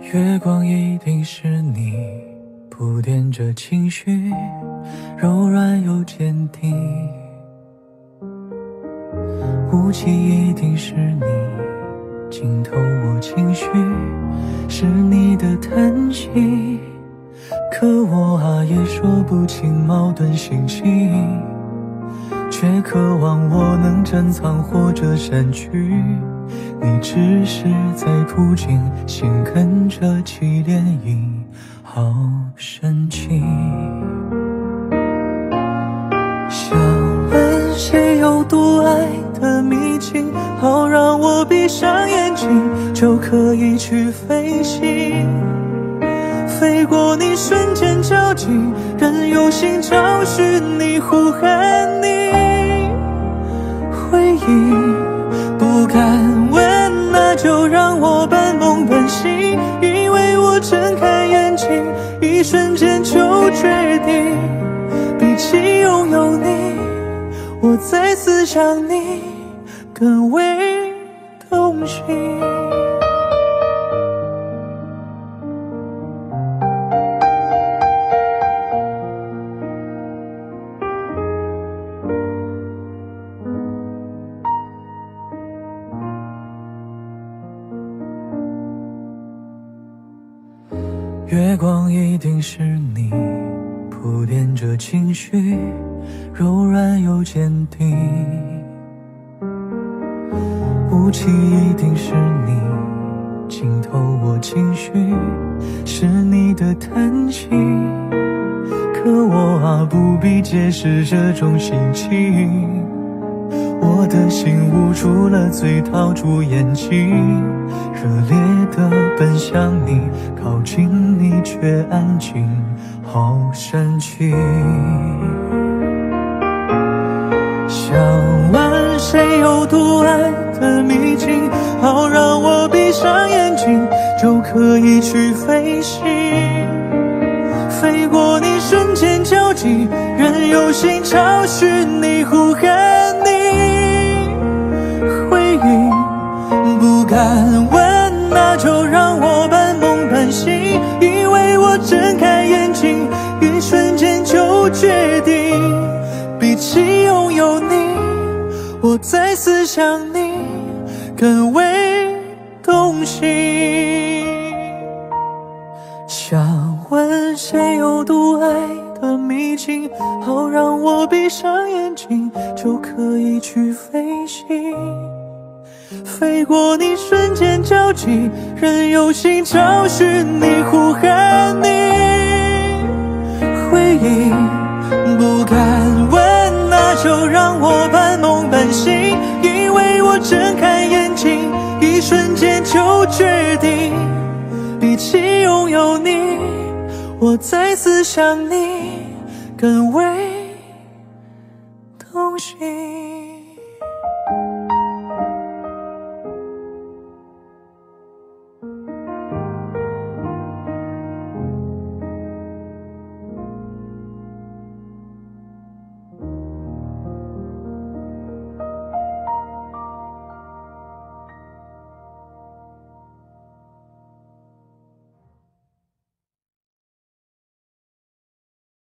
月光一定是你铺垫着情绪，柔软又坚定。雾气一定是你浸透我情绪，是你的叹息。可我也说不清矛盾心情，却渴望我能珍藏或者删去。你只是在途经，心跟着起涟漪，好深情。想问谁有独爱的秘境，好让我闭上眼睛就可以去飞行，飞过你瞬间交集，任由心找寻你，呼喊你。回忆不敢问，那就让我半梦半醒，因为我睁开眼睛，一瞬间就决定，比起拥有你，我在思想你更为动心。月光一定是你铺垫着情绪，柔软又坚定。雾气一定是你浸透我情绪，是你的叹息。可我不必解释这种心情，我的心捂住了嘴，套住眼睛，热烈地奔向你，靠近你却安静，好神奇。想问谁有独爱的秘境，好让我闭上眼睛就可以去飞行，飞过你瞬间交集，任由心找寻你，呼喊你。回忆不敢问，那就让我半梦半醒，因为我睁开眼睛，一瞬间就决定，比起拥有你，我在思想你更为动心。想问谁有独爱的秘境，好让我闭上眼睛就可以去飞行，飞过你瞬间交集，任由心找寻你，呼喊你。回忆不敢问，那就让我半梦半醒，因为我睁开眼睛，一瞬间就决定，比起拥有你，我在思想你更为动心。